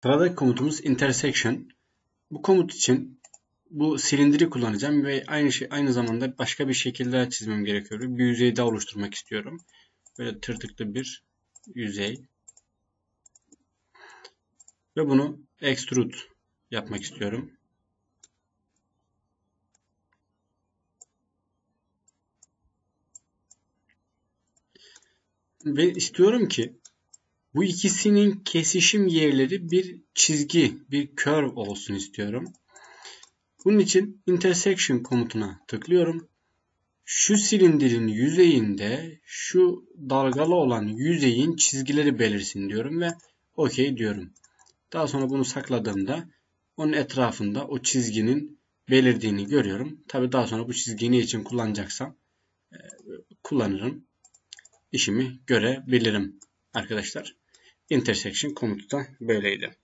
Sıradaki komutumuz intersection. Bu komut için bu silindiri kullanacağım ve aynı zamanda başka bir şekilde çizmem gerekiyor. Bir yüzey daha oluşturmak istiyorum. Böyle tırtıklı bir yüzey. Ve bunu extrude yapmak istiyorum. Ve istiyorum ki bu ikisinin kesişim yerleri bir çizgi, bir curve olsun istiyorum. Bunun için intersection komutuna tıklıyorum. Şu silindirin yüzeyinde şu dalgalı olan yüzeyin çizgileri belirsin diyorum ve OK diyorum. Daha sonra bunu sakladığımda onun etrafında o çizginin belirdiğini görüyorum. Tabi daha sonra bu çizgiyi ne için kullanacaksam kullanırım. İşimi görebilirim arkadaşlar. Intersection komutu da böyleydi.